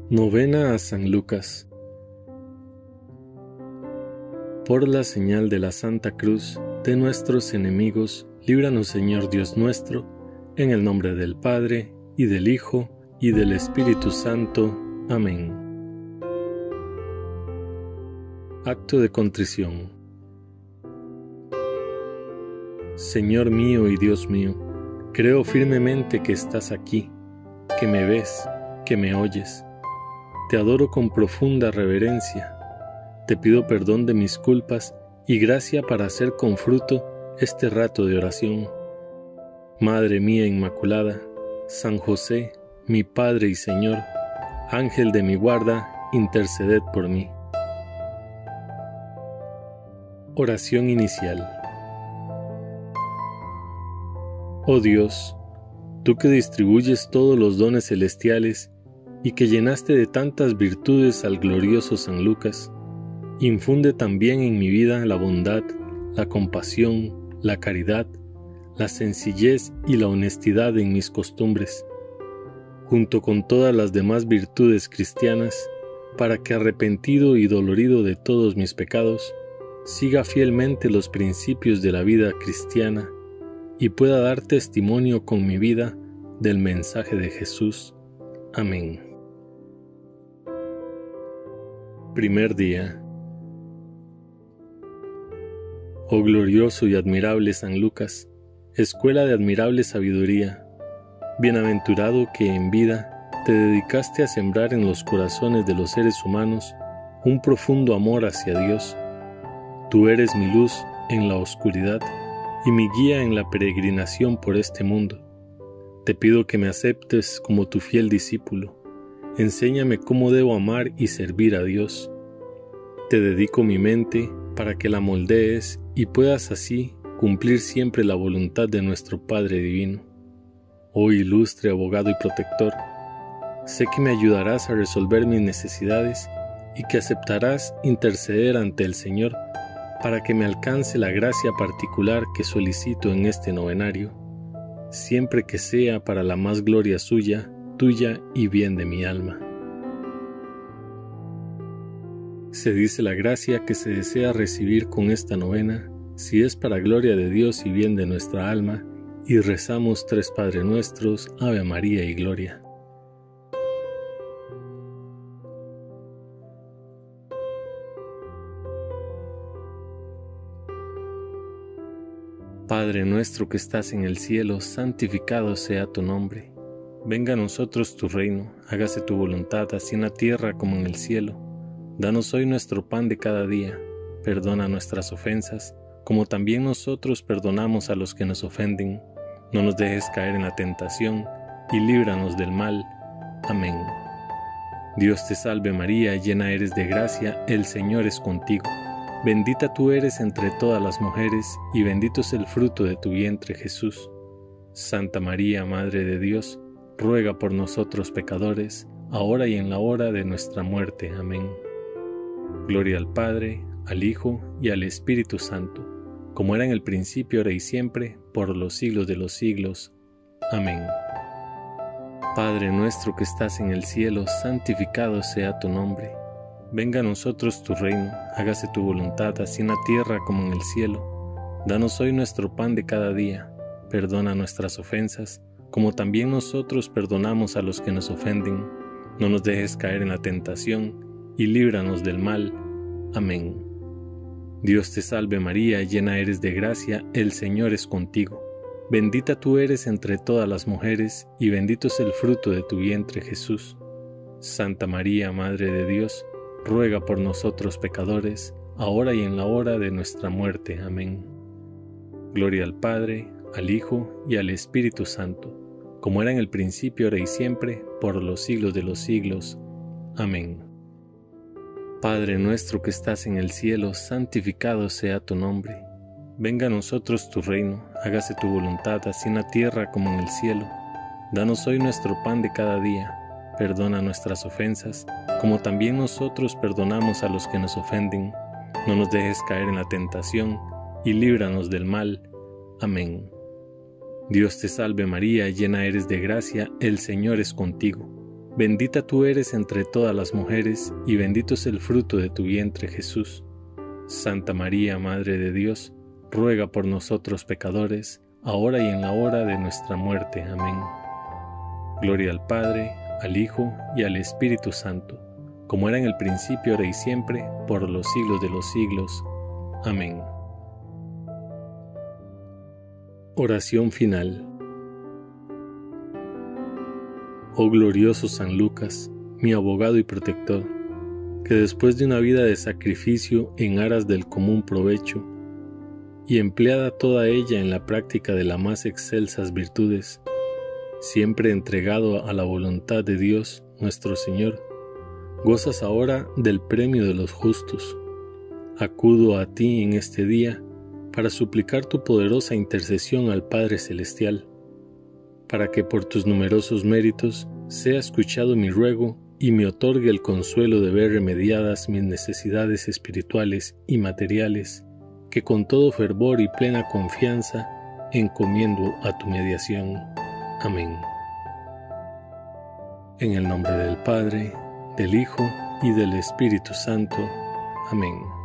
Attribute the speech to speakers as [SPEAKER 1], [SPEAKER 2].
[SPEAKER 1] Novena a San Lucas. Por la señal de la Santa Cruz de nuestros enemigos, líbranos, Señor Dios nuestro, en el nombre del Padre, y del Hijo, y del Espíritu Santo. Amén. Acto de contrición. Señor mío y Dios mío, creo firmemente que estás aquí, que me ves, que me oyes. Te adoro con profunda reverencia. Te pido perdón de mis culpas y gracia para hacer con fruto este rato de oración. Madre mía Inmaculada, San José, mi Padre y Señor, Ángel de mi guarda, interceded por mí. Oración inicial. Oh Dios, tú que distribuyes todos los dones celestiales y que llenaste de tantas virtudes al glorioso San Lucas, infunde también en mi vida la bondad, la compasión, la caridad, la sencillez y la honestidad en mis costumbres, junto con todas las demás virtudes cristianas, para que arrepentido y dolorido de todos mis pecados, siga fielmente los principios de la vida cristiana y pueda dar testimonio con mi vida del mensaje de Jesús. Amén. Primer día. Oh glorioso y admirable San Lucas, escuela de admirable sabiduría, bienaventurado que en vida te dedicaste a sembrar en los corazones de los seres humanos un profundo amor hacia Dios. Tú eres mi luz en la oscuridad y mi guía en la peregrinación por este mundo. Te pido que me aceptes como tu fiel discípulo. Enséñame cómo debo amar y servir a Dios. Te dedico mi mente para que la moldees y puedas así cumplir siempre la voluntad de nuestro Padre Divino. Oh ilustre abogado y protector, sé que me ayudarás a resolver mis necesidades y que aceptarás interceder ante el Señor para que me alcance la gracia particular que solicito en este novenario, siempre que sea para la más gloria suya, tuya y bien de mi alma. Se dice la gracia que se desea recibir con esta novena, si es para gloria de Dios y bien de nuestra alma, y rezamos tres Padre Nuestros, Ave María y Gloria. Padre nuestro que estás en el cielo, santificado sea tu nombre. Venga a nosotros tu reino, hágase tu voluntad, así en la tierra como en el cielo. Danos hoy nuestro pan de cada día. Perdona nuestras ofensas, como también nosotros perdonamos a los que nos ofenden. No nos dejes caer en la tentación, y líbranos del mal. Amén. Dios te salve María, llena eres de gracia, el Señor es contigo. Bendita tú eres entre todas las mujeres, y bendito es el fruto de tu vientre, Jesús. Santa María, Madre de Dios, ruega por nosotros pecadores, ahora y en la hora de nuestra muerte. Amén. Gloria al Padre, al Hijo y al Espíritu Santo, como era en el principio, ahora y siempre, por los siglos de los siglos. Amén. Padre nuestro que estás en el cielo, santificado sea tu nombre. Venga a nosotros tu reino, hágase tu voluntad, así en la tierra como en el cielo. Danos hoy nuestro pan de cada día. Perdona nuestras ofensas, como también nosotros perdonamos a los que nos ofenden. No nos dejes caer en la tentación, y líbranos del mal. Amén. Dios te salve María, llena eres de gracia, el Señor es contigo. Bendita tú eres entre todas las mujeres, y bendito es el fruto de tu vientre, Jesús. Santa María, Madre de Dios, ruega por nosotros pecadores, ahora y en la hora de nuestra muerte. Amén. Gloria al Padre, al Hijo y al Espíritu Santo, como era en el principio, ahora y siempre, por los siglos de los siglos. Amén. Padre nuestro que estás en el cielo, santificado sea tu nombre. Venga a nosotros tu reino, hágase tu voluntad, así en la tierra como en el cielo. Danos hoy nuestro pan de cada día. Perdona nuestras ofensas, como también nosotros perdonamos a los que nos ofenden. No nos dejes caer en la tentación, y líbranos del mal. Amén. Dios te salve María, llena eres de gracia, el Señor es contigo. Bendita tú eres entre todas las mujeres, y bendito es el fruto de tu vientre, Jesús. Santa María, Madre de Dios, ruega por nosotros pecadores, ahora y en la hora de nuestra muerte. Amén. Gloria al Padre, al Hijo y al Espíritu Santo, como era en el principio, ahora y siempre, por los siglos de los siglos. Amén. Oración final. Oh glorioso San Lucas, mi abogado y protector, que después de una vida de sacrificio en aras del común provecho, y empleada toda ella en la práctica de las más excelsas virtudes, siempre entregado a la voluntad de Dios nuestro Señor, gozas ahora del premio de los justos. Acudo a ti en este día para suplicar tu poderosa intercesión al Padre Celestial, para que por tus numerosos méritos sea escuchado mi ruego y me otorgue el consuelo de ver remediadas mis necesidades espirituales y materiales, que con todo fervor y plena confianza encomiendo a tu mediación. Amén. En el nombre del Padre, del Hijo y del Espíritu Santo. Amén.